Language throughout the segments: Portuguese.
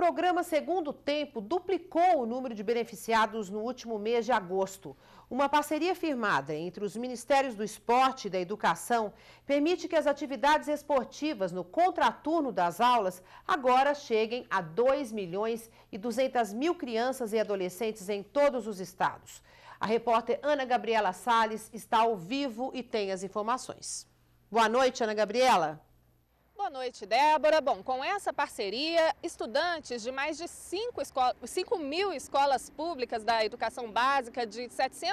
programa Segundo Tempo duplicou o número de beneficiados no último mês de agosto. Uma parceria firmada entre os Ministérios do Esporte e da Educação permite que as atividades esportivas no contraturno das aulas agora cheguem a 2.200.000 crianças e adolescentes em todos os estados. A repórter Ana Gabriela Salles está ao vivo e tem as informações. Boa noite, Ana Gabriela. Boa noite, Débora. Bom, com essa parceria, estudantes de mais de 5 mil escolas públicas da educação básica de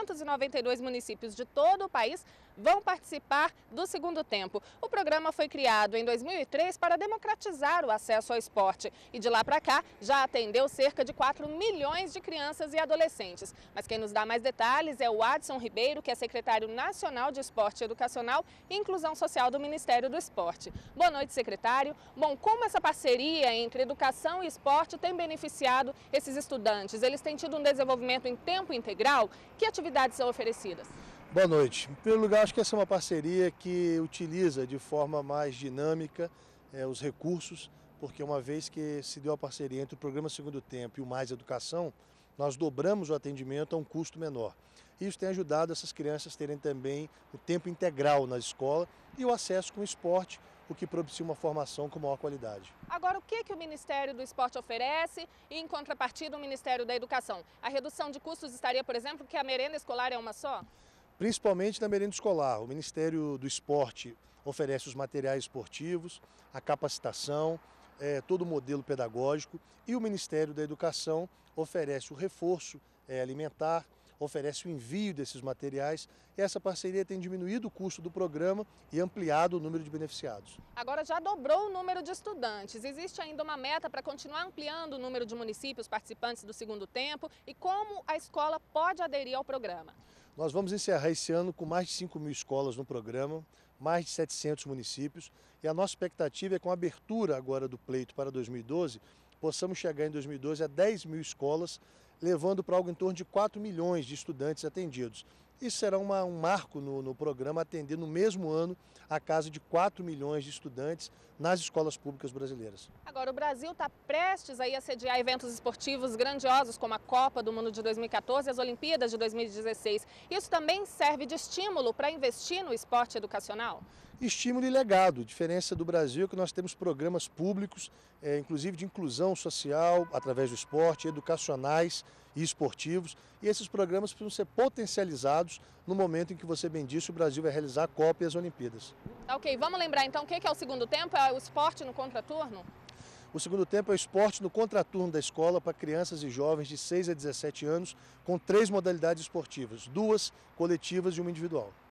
792 municípios de todo o país vão participar do Segundo Tempo. O programa foi criado em 2003 para democratizar o acesso ao esporte e de lá para cá já atendeu cerca de 4 milhões de crianças e adolescentes. Mas quem nos dá mais detalhes é o Adson Ribeiro, que é secretário nacional de Esporte Educacional e Inclusão Social do Ministério do Esporte. Boa noite, secretário. Bom, como essa parceria entre educação e esporte tem beneficiado esses estudantes? Eles têm tido um desenvolvimento em tempo integral? Que atividades são oferecidas? Boa noite. Em primeiro lugar, acho que essa é uma parceria que utiliza de forma mais dinâmica os recursos, porque uma vez que se deu a parceria entre o programa Segundo Tempo e o Mais Educação, nós dobramos o atendimento a um custo menor. Isso tem ajudado essas crianças a terem também o tempo integral na escola e o acesso com o esporte, o que propicia uma formação com maior qualidade. Agora, o que o Ministério do Esporte oferece e, em contrapartida, o Ministério da Educação? A redução de custos estaria, por exemplo, que a merenda escolar é uma só? Principalmente na merenda escolar. O Ministério do Esporte oferece os materiais esportivos, a capacitação, todo o modelo pedagógico, e o Ministério da Educação oferece o reforço alimentar, oferece o envio desses materiais. Essa parceria tem diminuído o custo do programa e ampliado o número de beneficiados. Agora já dobrou o número de estudantes. Existe ainda uma meta para continuar ampliando o número de municípios participantes do Segundo Tempo e como a escola pode aderir ao programa? Nós vamos encerrar esse ano com mais de 5 mil escolas no programa, mais de 700 municípios, e a nossa expectativa é, com a abertura agora do pleito para 2012, possamos chegar em 2012 a 10 mil escolas, levando para algo em torno de 4 milhões de estudantes atendidos. Isso será um marco no programa, atender no mesmo ano a casa de 4 milhões de estudantes nas escolas públicas brasileiras. Agora, o Brasil está prestes a sediar eventos esportivos grandiosos como a Copa do Mundo de 2014 e as Olimpíadas de 2016. Isso também serve de estímulo para investir no esporte educacional? Estímulo e legado. A diferença do Brasil é que nós temos programas públicos, inclusive de inclusão social, através do esporte, educacionais e esportivos. E esses programas precisam ser potencializados no momento em que, você bem disse, o Brasil vai realizar a Copa e as Olimpíadas. Ok, vamos lembrar então o que é o Segundo Tempo? É o esporte no contraturno? O Segundo Tempo é o esporte no contraturno da escola para crianças e jovens de 6 a 17 anos, com 3 modalidades esportivas, 2 coletivas e 1 individual.